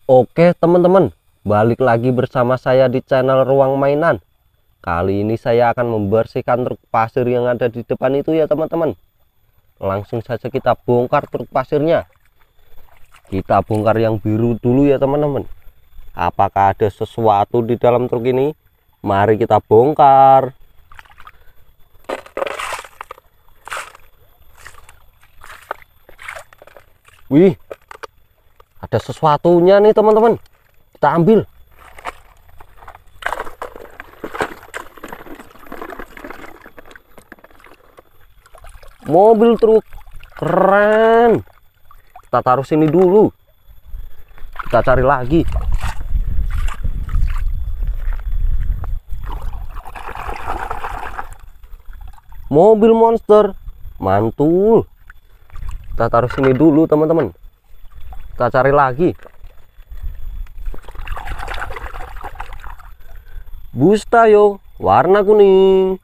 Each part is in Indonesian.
Oke teman-teman, balik lagi bersama saya di channel Ruang Mainan. Kali ini saya akan membersihkan truk pasir yang ada di depan itu ya teman-teman. Langsung saja kita bongkar truk pasirnya. Kita bongkar yang biru dulu ya teman-teman. Apakah ada sesuatu di dalam truk ini? Mari kita bongkar. Wih, ada sesuatunya nih teman-teman. Kita ambil. Mobil truk keren. Kita taruh sini dulu. Kita cari lagi. Mobil monster mantul. Kita taruh sini dulu teman-teman. Kita cari lagi. Bus Tayo warna kuning.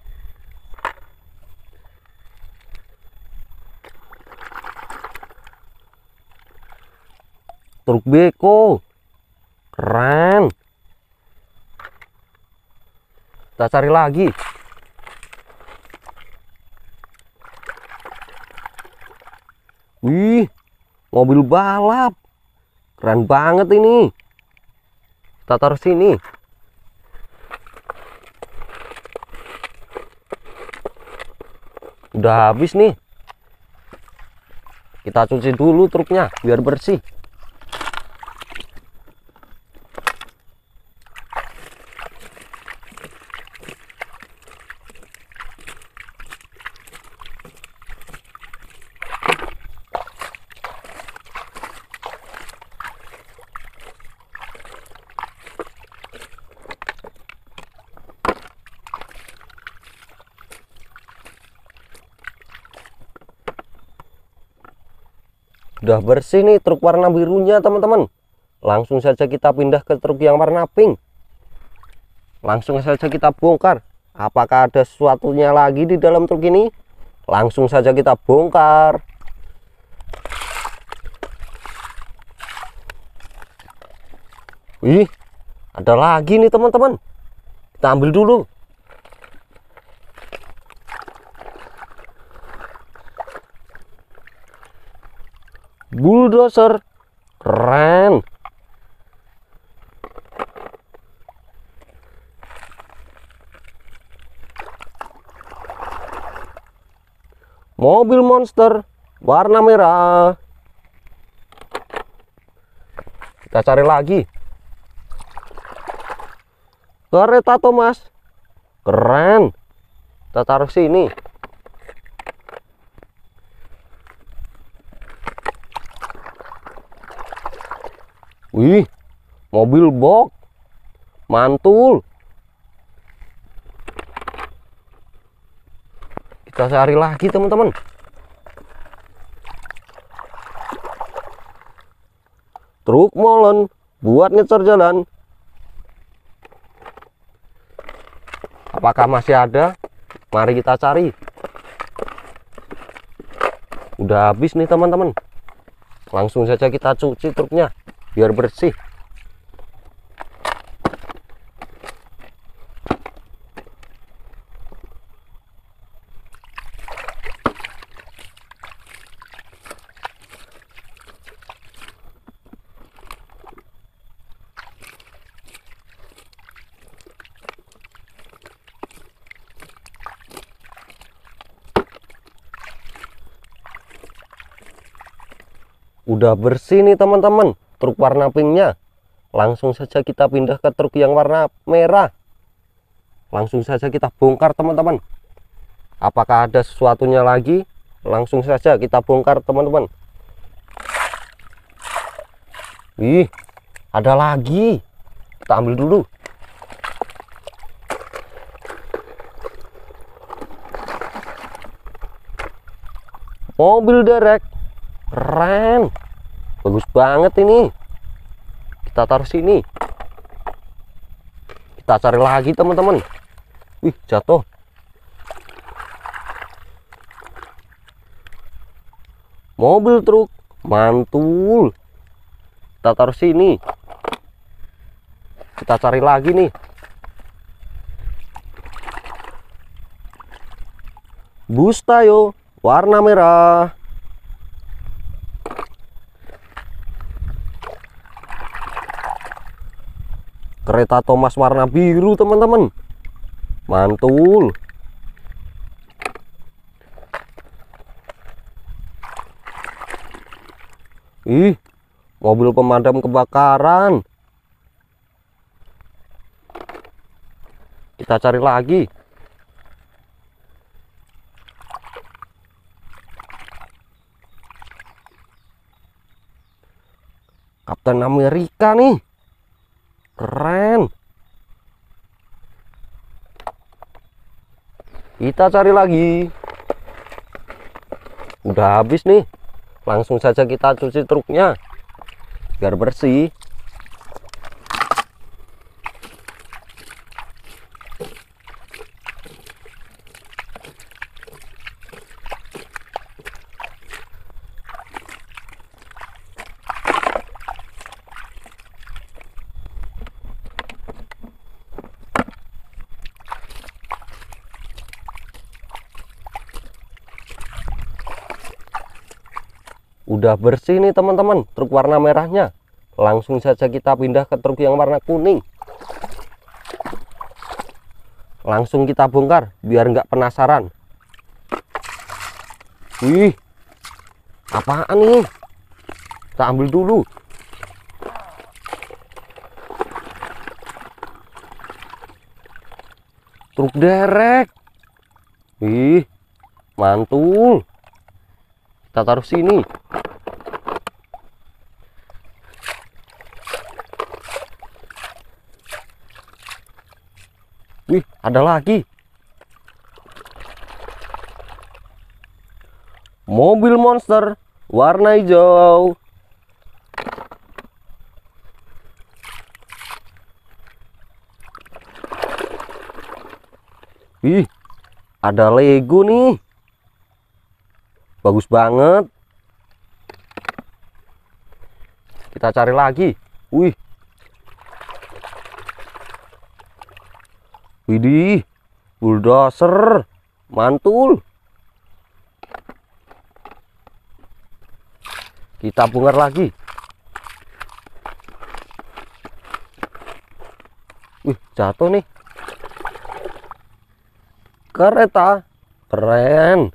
Truk beko keren. Kita cari lagi. Wih, mobil balap keren banget ini. Kita taruh sini. Udah habis nih. Kita cuci dulu truknya biar bersih. Udah bersih nih truk warna birunya teman-teman. Langsung saja kita pindah ke truk yang warna pink. Langsung saja kita bongkar. Apakah ada sesuatunya lagi di dalam truk ini? Langsung saja kita bongkar. Wih, ada lagi nih teman-teman. Kita ambil dulu. Bulldozer keren. Mobil monster warna merah. Kita cari lagi. Kereta Thomas keren. Kita taruh sini. Wih, mobil box mantul. Kita cari lagi teman-teman. Truk molen buat ngecer jalan. Apakah masih ada? Mari kita cari. Udah habis nih teman-teman. Langsung saja kita cuci truknya biar bersih. Udah bersih nih teman-teman truk warna pinknya. Langsung saja kita pindah ke truk yang warna merah. Langsung saja kita bongkar teman-teman. Apakah ada sesuatunya lagi? Langsung saja kita bongkar teman-teman. Wih, ada lagi. Kita ambil dulu. Mobil derek keren. Bagus banget ini. Kita taruh sini. Kita cari lagi teman-teman. Wih, jatuh. Mobil truk mantul. Kita taruh sini. Kita cari lagi nih. Bus Tayo warna merah. Kereta Thomas warna biru, teman-teman. Mantul. Ih, mobil pemadam kebakaran. Kita cari lagi. Kapten Amerika nih. Keren. Kita cari lagi. Udah habis nih. Langsung saja kita cuci truknya biar bersih. Udah bersih nih teman-teman truk warna merahnya. Langsung saja kita pindah ke truk yang warna kuning. Langsung kita bongkar biar nggak penasaran. Wih, apaan nih? Kita ambil dulu. Truk derek. Wih, mantul. Kita taruh sini. Wih, ada lagi. Mobil monster warna hijau. Wih, ada Lego nih. Bagus banget. Kita cari lagi. Wih. Widih, bulldozer. Mantul. Kita bongkar lagi. Wih, jatuh nih. Kereta. Keren.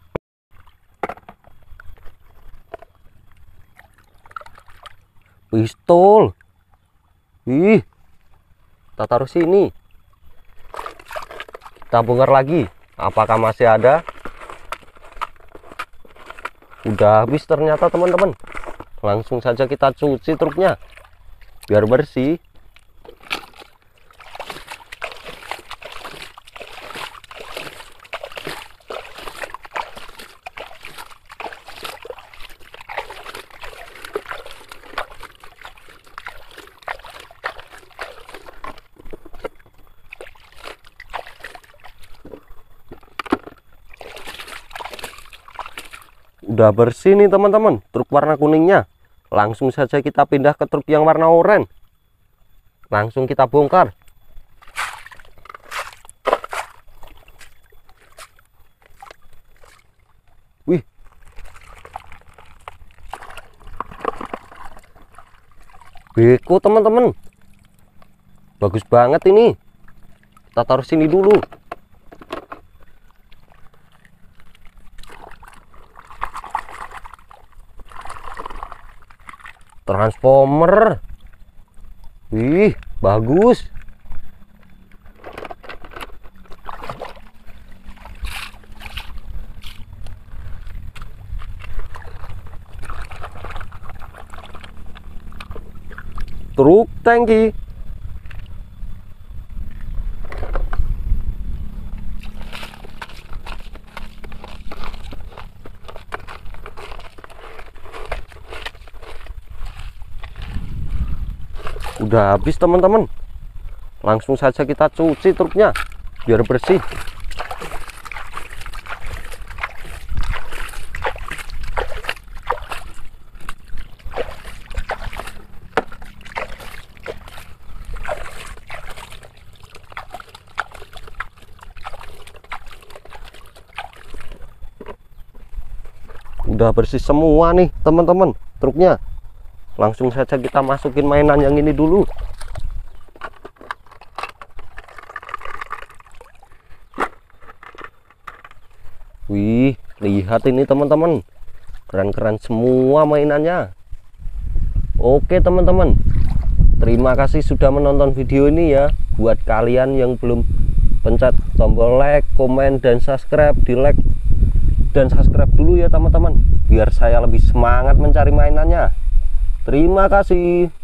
Pistol. Ih, kita taruh sini. Kita bongkar lagi. Apakah masih ada? Udah habis ternyata teman-teman. Langsung saja kita cuci truknya biar bersih. Udah bersih nih teman-teman truk warna kuningnya. Langsung saja kita pindah ke truk yang warna oranye. Langsung kita bongkar. Wih, beko teman-teman. Bagus banget ini. Kita taruh sini dulu. Transformer. Wih, bagus. Truk tangki. Udah habis teman-teman. Langsung saja kita cuci truknya biar bersih. Udah bersih semua nih teman-teman truknya. Langsung saja kita masukin mainan yang ini dulu. Wih, lihat ini teman-teman, keren-keren semua mainannya. Oke teman-teman, terima kasih sudah menonton video ini ya. Buat kalian yang belum pencet tombol like, komen, dan subscribe, di like dan subscribe dulu ya teman-teman, biar saya lebih semangat mencari mainannya. Terima kasih.